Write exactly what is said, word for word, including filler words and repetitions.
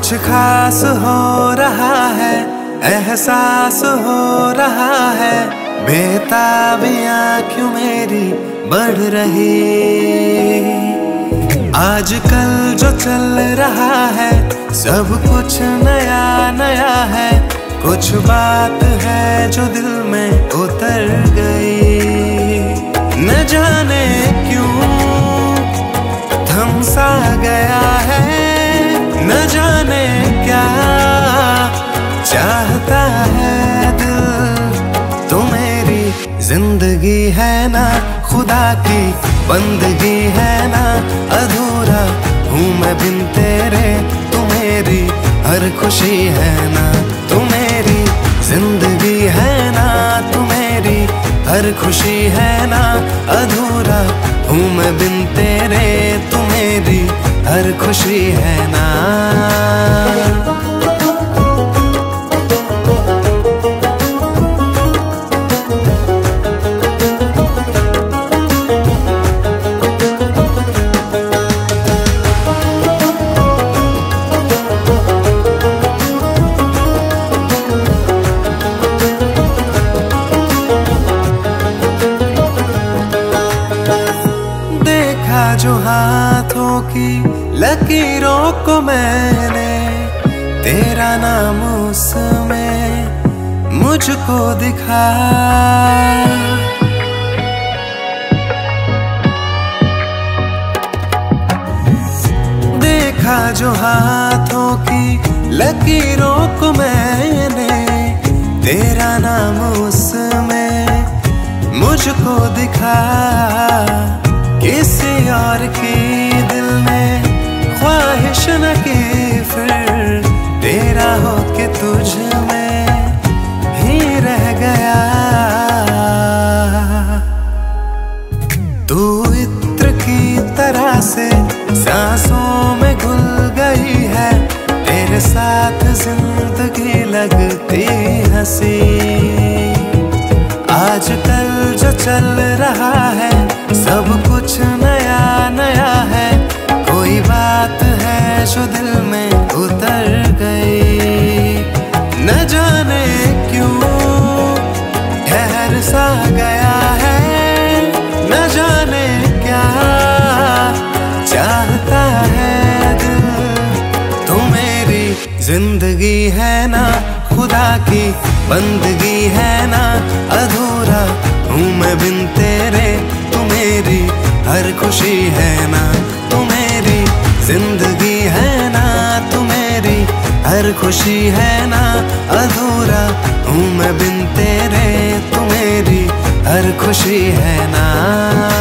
कुछ खास हो रहा है, एहसास हो रहा है, बेताबियां क्यों मेरी बढ़ रही। आजकल जो चल रहा है सब कुछ नया नया है, कुछ बात है जो दिल में उतर गई। न जाने क्यों थम सा गया है, न जाने क्या चाहता है दिल। तो मेरी जिंदगी है ना खुदा की बंदगी है ना, अधूरा हूँ मैं बिन तेरे। तू मेरी हर खुशी है ना, तू मेरी जिंदगी है ना, तू मेरी हर खुशी है ना, अधूरा हूँ मैं बिन तेरे। तू मेरी हर खुशी है ना। जो हाथों की लकीरों को मैंने तेरा नाम उसमें मुझको दिखा। देखा जो हाथों की लकीरों को मैंने तेरा नाम उसमें मुझको दिखा। किसी और की दिल में ख्वाहिश न की फिर, तेरा हो के तुझ में ही रह गया। तू इत्र की तरह से सांसों में घुल गई है, तेरे साथ जिंदगी लगती हंसी। आजकल जो चल रहा है सब कुछ नया नया है, कोई बात है जो दिल में उतर गई। न जाने क्यों ठहर सा गया है, न जाने क्या चाहता है दिल। तू मेरी जिंदगी है ना खुदा की बंदगी है ना, अधूरा हूँ मैं बिन तेरे। तू मेरी हर खुशी है ना, तू मेरी जिंदगी है ना, तू मेरी हर खुशी है ना, अधूरा हूँ मैं बिन तेरे। तू मेरी हर खुशी है ना।